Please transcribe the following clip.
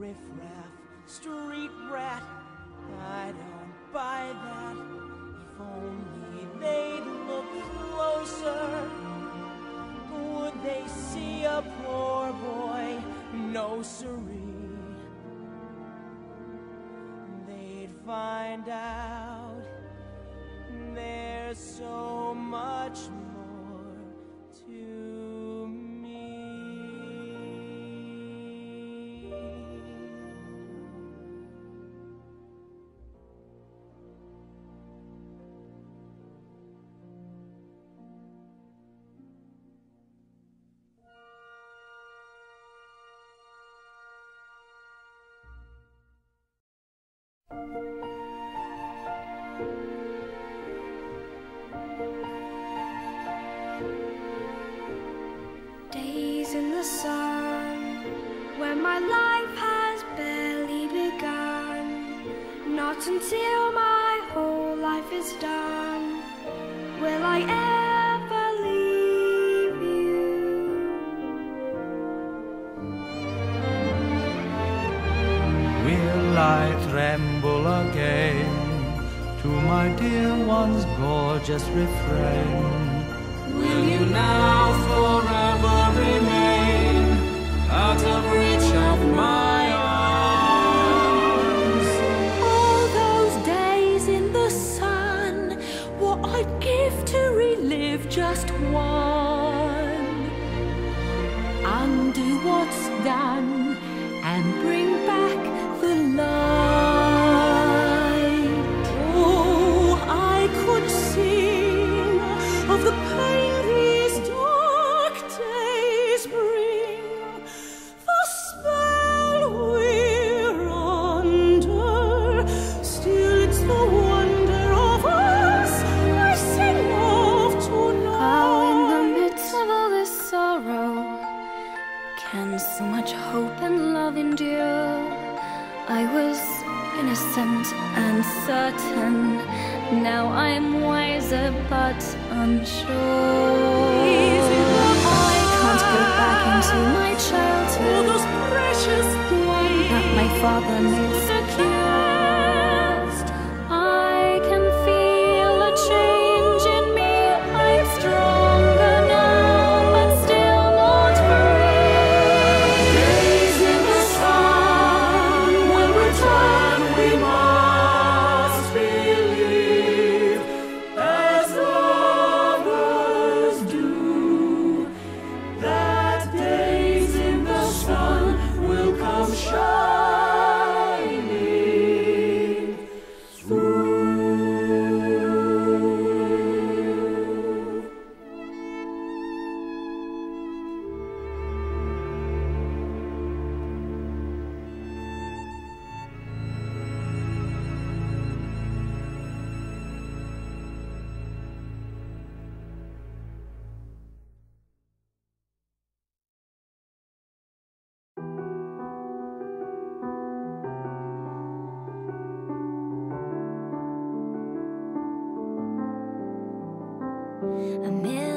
riffraff, street rat. I don't buy that. If only they'd look closer, would they see a poor boy? No siree. They'd find out there's so much more to me. Days in the sun, when my life has barely begun. Not until my whole life is done will I ever leave you. Will I tremble again to my dear one's gorgeous refrain? Will you now forever remain out of reach of my arms? All those days in the sun, what I'd give to relive just one. Undo what's done and bring back the light. Oh, I could sing of the pain these dark days bring, the spell we're under. Still it's the wonder of us I sing of tonight. How in the midst of all this sorrow can so much hope and love endure? I was innocent and certain, now I'm wiser but unsure. I can't go back into my childhood, those precious days that my father made secure. I can feel a change in me, I'm stronger now, but still not free. Days in the sun, when return we must believe, as lovers do, that days in the sun will come shining through. A million